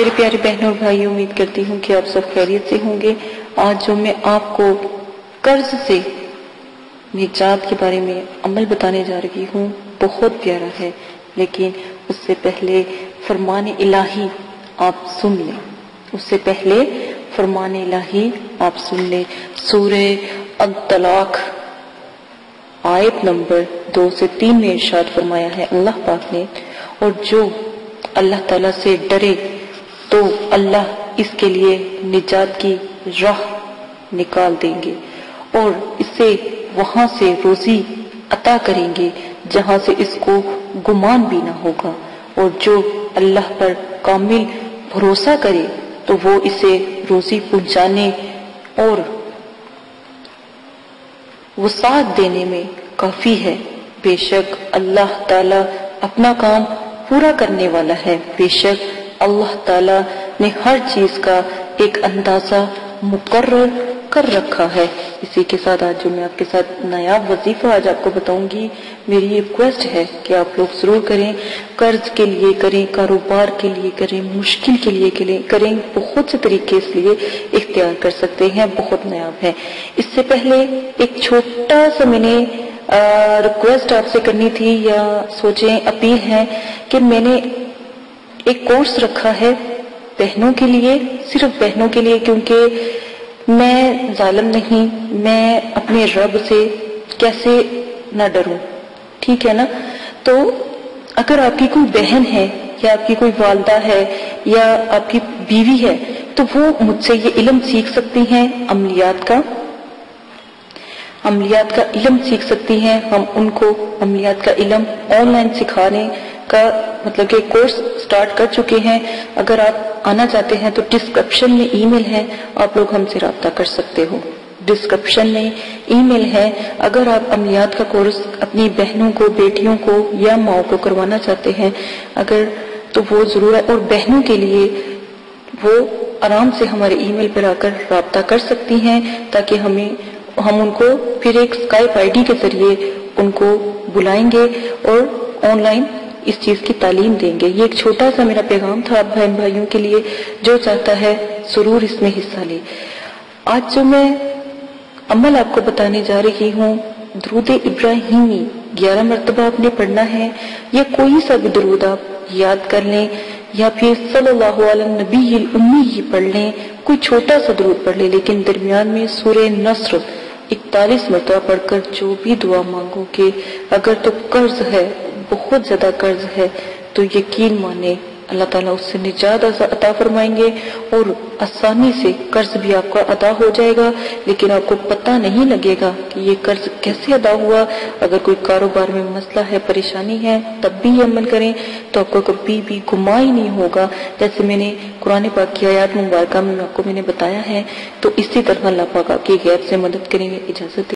میرے پیارے بہنوں اور بھائی، امید کرتی ہوں کہ آپ سب خیریت سے ہوں گے۔ آج جو میں آپ کو قرض سے نجات کے بارے میں عمل بتانے جا رہی ہوں بہت پیارا ہے، لیکن اس سے پہلے فرمان الہی آپ سن لیں۔ سورہ الطلاق آیت نمبر 2 سے 3 میں ارشاد فرمایا ہے اللہ پاک نے، اور جو اللہ تعالیٰ سے ڈرے تو اللہ اس کے لیے نجات کی راہ نکال دیں گے اور اسے وہاں سے روزی عطا کریں گے جہاں سے اس کو گمان بھی نہ ہوگا، اور جو اللہ پر کامل بھروسہ کرے تو وہ اسے روزی پہنچانے اور وسعت دینے میں کافی ہے۔ بے شک اللہ تعالیٰ اپنا کام پورا کرنے والا ہے، بے شک اللہ تعالیٰ نے ہر چیز کا ایک اندازہ مقرر کر رکھا ہے۔ اسی کے ساتھ آج جو میں آپ کے ساتھ نایاب وظیفہ آج آپ کو بتاؤں گی، میری ریکویسٹ ہے کہ آپ لوگ ضرور کریں۔ قرض کے لیے کریں، کاروبار کے لیے کریں، مشکل کے لیے کریں، بہت سے طریقے اس لیے اختیار کر سکتے ہیں، بہت نایاب ہے۔ اس سے پہلے ایک چھوٹا سا میں نے ریکویسٹ آپ سے کرنی تھی، یا سوچیں اپیل ہے کہ میں نے ایک کورس رکھا ہے بہنوں کے لیے، صرف بہنوں کے لیے، کیونکہ میں ظالم نہیں، میں اپنے رب سے کیسے نہ ڈروں، ٹھیک ہے نا؟ تو اگر آپ کی کوئی بہن ہے یا آپ کی کوئی والدہ ہے یا آپ کی بیوی ہے تو وہ مجھ سے یہ علم سیکھ سکتی ہیں، عملیات کا علم سیکھ سکتی ہیں۔ ہم ان کو عملیات کا علم آن لائن سکھانے کا مطلب کہ کورس سٹارٹ کر چکے ہیں۔ اگر آپ آنا چاہتے ہیں تو ڈسکرپشن میں ای میل ہے، آپ لوگ ہم سے رابطہ کر سکتے ہو۔ ڈسکرپشن میں ای میل ہے۔ اگر آپ عملیات کا کورس اپنی بہنوں کو، بیٹیوں کو یا ماؤں کو کروانا چاہتے ہیں اگر تو وہ ضرور ہے، اور بہنوں کے لیے وہ آرام سے ہمارے ای میل پر آ کر رابطہ کر سکتی ہیں، تاکہ ہم ان کو پھر ایک اسکائپ آئی ڈی کے ذریعے ان کو بلائیں گے اور آن لائن اس چیز کی تعلیم دیں گے۔ یہ ایک چھوٹا سا میرا پیغام تھا آپ بہن بھائیوں کے لیے، جو چاہتا ہے ضرور اس میں حصہ لے۔ آج جو میں عمل آپ کو بتانے جا رہی ہوں، درود ابراہیمی 11 مرتبہ آپ نے پڑھنا ہے، یا کوئی سا بھی درود آپ یاد کر لیں، یا پھر صلی اللہ علیہ نبی الامی ہی پڑھ لیں، کوئی چھوٹا سا درود پڑھ لیں، لیکن درمیان میں سورہ نصر 41 مرتبہ پڑھ کر جو بھی دعا مانگو گے، اگر تو قرض ہے، بہت زیادہ قرض ہے، تو یقین مانے اللہ تعالیٰ اس سے نجات عطا فرمائیں گے، اور آسانی سے قرض بھی آپ کا ادا ہو جائے گا، لیکن آپ کو پتہ نہیں لگے گا کہ یہ قرض کیسے ادا ہوا۔ اگر کوئی کاروبار میں مسئلہ ہے، پریشانی ہے، تب بھی یہ عمل کریں تو آپ کو کبھی بھی گماں ہی نہیں ہوگا۔ جیسے میں نے قرآن پاک کی آیات مبارکہ میں آپ کو بتایا ہے، تو اسی طرح اللہ پاک آپ کی غیب سے مدد کریں گے۔ اجازت